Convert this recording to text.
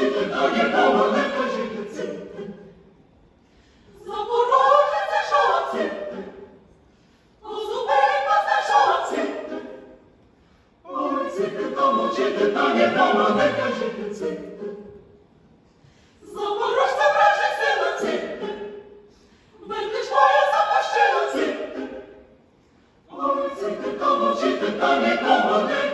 жити, та нікому не кажіть ципти. Запорожець що ципти, Козубенько що ципти. Ой, ципти, та мовчити, та нікому не кажіть ципти. Запорожця вражий сила ципти, Вертишкою запащила ципти. Ой, ципти, та мовчити, та нікому не